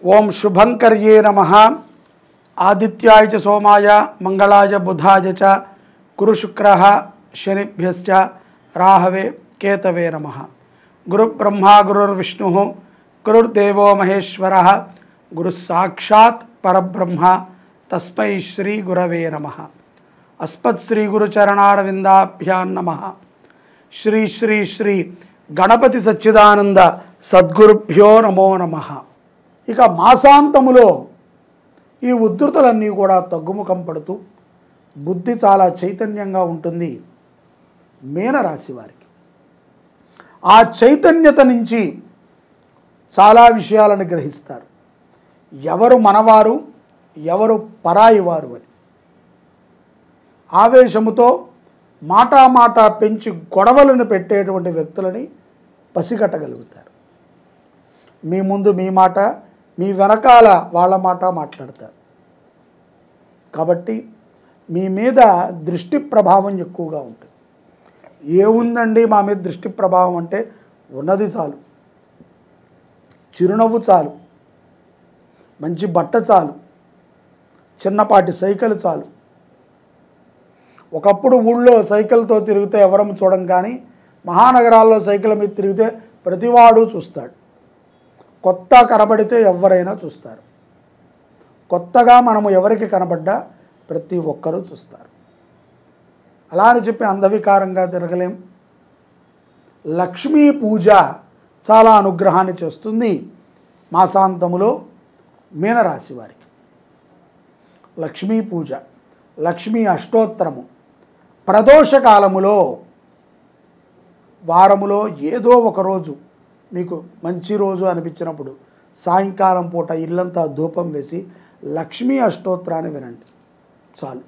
ओं शुभंकर्ये नमः। आदित्याय च सोमाय मंगलाय बुधाय च गुरु शुक्रः शनिभ्यश्च राहवे केतवे नमः। गुरु ब्रह्मा गुरुर्विष्णुः गुरुर्देवो महेश्वरः गुरुः साक्षात् परब्रह्म तस्मै श्री गुरवे नमः। अस्मत् श्री गुरुचरणारविंदाभ्यां नमः। श्री श्री श्री गणपति सच्चिदानंद सद्गुरुभ्यो नमो नमः। इक मासांतमुलो ఈ ఉద్ధృతులన్నీ కూడా తగ్గుముఖం పడుతూ బుద్ధి చాలా చైతన్యంగా ఉంటుంది మీనరాశి వారికి. ఆ చైతన్యత నుంచి చాలా విషయాలను గ్రహిస్తారు. ఎవరు మనవారు ఎవరు పరాయి వారు అని ఆవేశముతో మాటా పెంచి గొడవలను పెట్టేటువంటి వ్యక్తులని పసిగట్టగలుగుతారు. మీ ముందు మీ మాట, మీ వెనకాల వాళ్ళ మాట మాట్లాడతారు. కాబట్టి మీ మీద దృష్టి ప్రభావం ఎక్కువగా ఉంటుంది. ఏముందండి మా మీద దృష్టి ప్రభావం అంటే ఉన్నది చాలు, చిరునవ్వు చాలు, మంచి బట్ట చాలు, చిన్నపాటి సైకిల్ చాలు. ఒకప్పుడు ఊళ్ళో సైకిల్తో తిరిగితే ఎవరం చూడం, కానీ మహానగరాల్లో సైకిల్ మీద తిరిగితే ప్రతివాడు చూస్తాడు. కొత్త కనబడితే ఎవరైనా చూస్తారు. కొత్తగా మనము ఎవరికి కనబడ్డా ప్రతి ఒక్కరూ చూస్తారు. అలా అని చెప్పి అంధవికారంగా తిరగలేం. లక్ష్మీ పూజ చాలా అనుగ్రహాన్ని చేస్తుంది మాసాంతములో మీనరాశి వారికి. లక్ష్మీ పూజ, లక్ష్మీ అష్టోత్తరము ప్రదోష కాలములో వారములో ఏదో ఒక రోజు మీకు మంచి రోజు అనిపించినప్పుడు సాయంకాలం పూట ఇల్లంతా ధూపం వేసి లక్ష్మీ అష్టోత్తరాన్ని వినండి చాలు.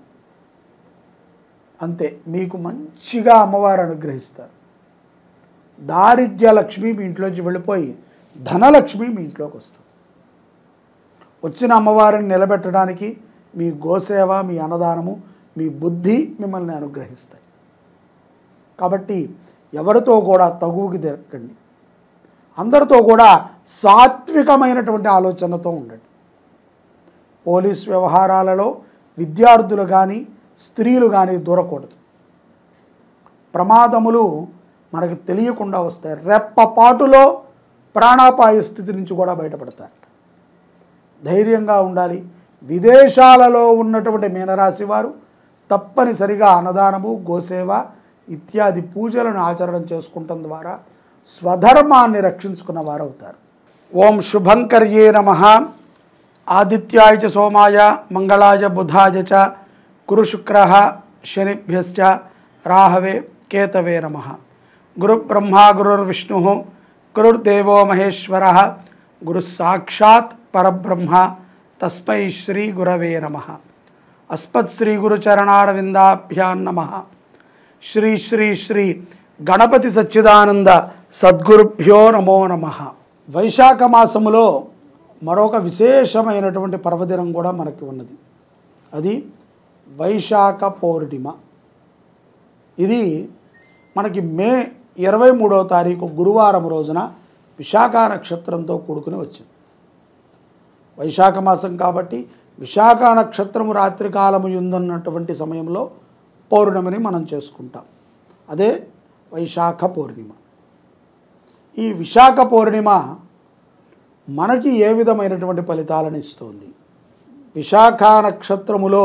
అంతే, మీకు మంచిగా అమ్మవారు అనుగ్రహిస్తారు. దారిద్ర్య లక్ష్మి మీ ఇంట్లోంచి వెళ్ళిపోయి ధనలక్ష్మి మీ ఇంట్లోకి వస్తుంది. వచ్చిన అమ్మవారిని నిలబెట్టడానికి మీ గోసేవ, మీ అన్నదానము, మీ బుద్ధి మిమ్మల్ని అనుగ్రహిస్తాయి. కాబట్టి ఎవరితో కూడా తగువుకి తిరగండి. అందరితో కూడా సాత్వికమైనటువంటి ఆలోచనతో ఉండండి. పోలీస్ వ్యవహారాలలో విద్యార్థులు కానీ స్త్రీలు కానీ దూరకూడదు. ప్రమాదములు మనకు తెలియకుండా వస్తాయి. రెప్పపాటులో ప్రాణాపాయ స్థితి నుంచి కూడా బయటపడతారు. ధైర్యంగా ఉండాలి. విదేశాలలో ఉన్నటువంటి మీనరాశి వారు తప్పనిసరిగా అన్నదానము, గోసేవ ఇత్యాది పూజలను ఆచరణ చేసుకుంటం ద్వారా స్వధర్మాన్ని రక్షించుకున్న వారు అవుతారు. ఓం శుభంకర్యే నమః. ఆదిత్యాయ చ సోమాయ మంగళాయ బుధాయ చ గురు శుక్రః శనిభ్యశ్చ రాహవే కేతవే నమః. గురు బ్రహ్మా గురుర్విష్ణుః గురుర్దేవో మహేశ్వరः గురుः సాక్షాత్ పరబ్రహ్మ తస్మై శ్రీ గురవే నమః. అస్మత్ శ్రీ గురుచరణారవిందాభ్యాం నమః. శ్రీ శ్రీ శ్రీ గణపతి సచ్చిదానంద సద్గురుభ్యో నమో నమః. వైశాఖ మాసములో మరొక విశేషమైనటువంటి పర్వదినం కూడా మనకి ఉన్నది. అది వైశాఖ పౌర్ణిమ. ఇది మనకి మే 23వ తారీఖు గురువారం రోజున విశాఖ నక్షత్రంతో కూడుకుని వచ్చింది. వైశాఖ మాసం కాబట్టి విశాఖ నక్షత్రము రాత్రికాలము ఉందన్నటువంటి సమయంలో పౌర్ణమిని మనం చేసుకుంటాం. అదే వైశాఖ పౌర్ణిమ. ఈ విశాఖ పౌర్ణిమ మనకి ఏ విధమైనటువంటి ఫలితాలను ఇస్తుంది? విశాఖ నక్షత్రములో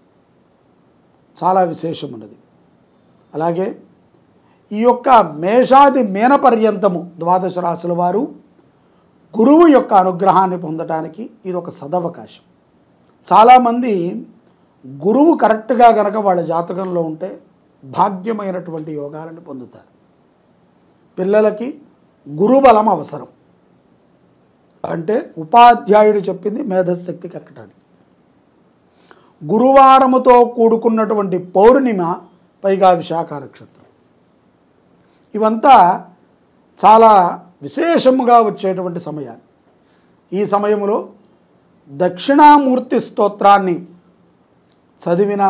చాలా విశేషం ఉన్నది. అలాగే ఈ యొక్క మేషాది మీన పర్యంతము 12 రాశుల వారు గురువు యొక్క అనుగ్రహాన్ని పొందటానికి ఇది ఒక సదవకాశం. చాలామంది గురువు కరెక్ట్గా గనక వాళ్ళ జాతకంలో ఉంటే భాగ్యమైనటువంటి యోగాలను పొందుతారు. పిల్లలకి గురుబలం అవసరం. అంటే ఉపాధ్యాయుడు చెప్పింది మేధశక్తికి ఎక్కడానికి. గురువారముతో కూడుకున్నటువంటి పౌర్ణిమ, పైగా విశాఖ నక్షత్రం, ఇవంతా చాలా విశేషముగా వచ్చేటువంటి సమయాలు. ఈ సమయంలో దక్షిణామూర్తి స్తోత్రాన్ని చదివిన,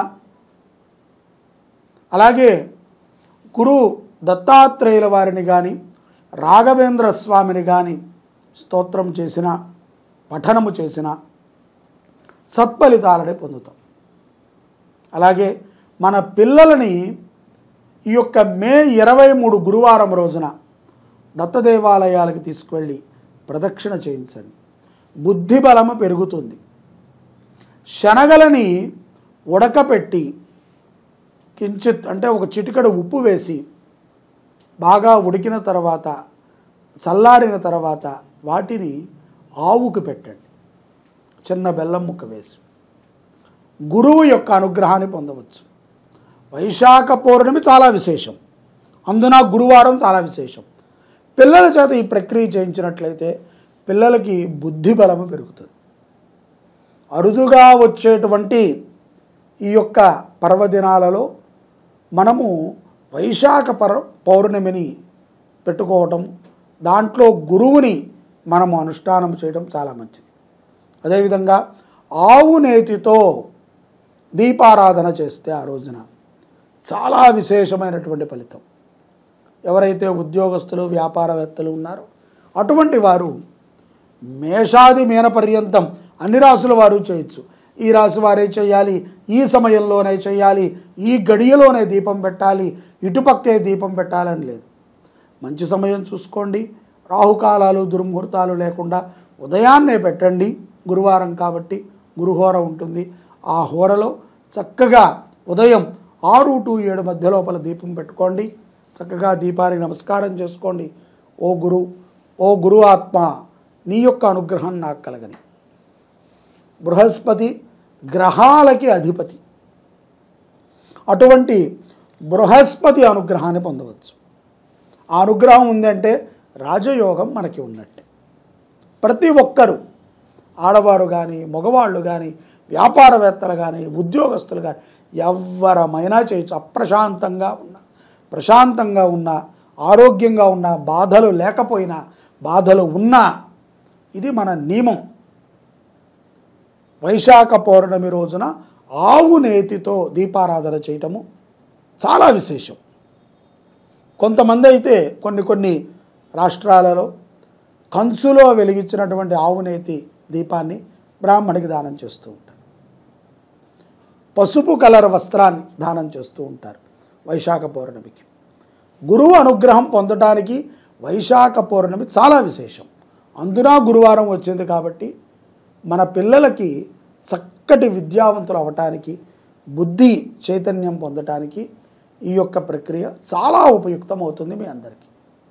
అలాగే గురు దత్తాత్రేయుల వారిని కానీ రాఘవేంద్ర స్వామిని కానీ స్తోత్రం చేసిన పఠనము చేసినా సత్ఫలితాలని పొందుతాం. అలాగే మన పిల్లలని ఈ యొక్క మే 23 గురువారం రోజున దత్తదేవాలయాలకు తీసుకువెళ్ళి ప్రదక్షిణ చేయించండి. బుద్ధి బలము పెరుగుతుంది. శనగలని ఉడకపెట్టి కించిత్ అంటే ఒక చిటికెడు ఉప్పు వేసి బాగా ఉడికిన తర్వాత చల్లారిన తర్వాత వాటిని ఆవుకు పెట్టండి. చిన్న బెల్లం ముక్క వేసి గురువు యొక్క అనుగ్రహాన్ని పొందవచ్చు. వైశాఖ పౌర్ణమి చాలా విశేషం, అందున గురువారం చాలా విశేషం. పిల్లల చేత ఈ ప్రక్రియ చేయించినట్లయితే పిల్లలకి బుద్ధి బలము పెరుగుతుంది. అరుదుగా వచ్చేటువంటి ఈ యొక్క పర్వదినాలలో మనము వైశాఖ పౌర్ణమిని పెట్టుకోవటం, దాంట్లో గురువుని మనము అనుష్ఠానం చేయడం చాలా మంచిది. అదేవిధంగా ఆవు నేతితో దీపారాధన చేస్తే ఆ రోజున చాలా విశేషమైనటువంటి ఫలితం. ఎవరైతే ఉద్యోగస్తులు వ్యాపారవేత్తలు ఉన్నారో అటువంటి వారు మేషాది మీన పర్యంతం అన్ని రాసుల వారు చేయొచ్చు. ఈ రాశి వారే చేయాలి, ఈ సమయంలోనే చేయాలి, ఈ గడియలోనే దీపం పెట్టాలి, ఇటుపక్కే దీపం పెట్టాలని లేదు. మంచి సమయం చూసుకోండి. రాహుకాలాలు దుర్ముహూర్తాలు లేకుండా ఉదయాన్నే పెట్టండి. గురువారం కాబట్టి గురుహోర ఉంటుంది. ఆ హోరలో చక్కగా ఉదయం 6 to 7 మధ్య లోపల దీపం పెట్టుకోండి. చక్కగా దీపానికి నమస్కారం చేసుకోండి. ఓ గురు ఆత్మ, నీ యొక్క అనుగ్రహం నాకు కలగని. బృహస్పతి గ్రహాలకి అధిపతి. అటువంటి బృహస్పతి అనుగ్రహాన్ని పొందవచ్చు. ఆ అనుగ్రహం ఉందంటే రాజయోగం మనకి ఉన్నట్టే. ప్రతి ఒక్కరూ, ఆడవారు కానీ మగవాళ్ళు కానీ వ్యాపారవేత్తలు కానీ ఉద్యోగస్తులు కానీ ఎవరమైనా చేయొచ్చు. ప్రశాంతంగా ఉన్నా ఆరోగ్యంగా ఉన్నా బాధలు లేకపోయినా బాధలు ఉన్నా ఇది మన నియమం. వైశాఖ పౌర్ణమి రోజున ఆవు నేతితో దీపారాధన చేయటము చాలా విశేషం. కొంతమంది అయితే కొన్ని రాష్ట్రాలలో కంచులో వెలిగించినటువంటి ఆవు నేతి దీపాన్ని బ్రాహ్మడికి దానం చేస్తూ ఉంటారు. పసుపు కలర్ వస్త్రాన్ని దానం చేస్తూ ఉంటారు వైశాఖ పౌర్ణమికి. గురువు అనుగ్రహం పొందడానికి వైశాఖ పౌర్ణమి చాలా విశేషం. అందున గురువారం వచ్చింది కాబట్టి మన పిల్లలకి చక్కటి విద్యావంతులు అవ్వటానికి, బుద్ధి చైతన్యం పొందటానికి ఈ యొక్క ప్రక్రియ చాలా ఉపయుక్తం అవుతుంది మీ అందరికీ.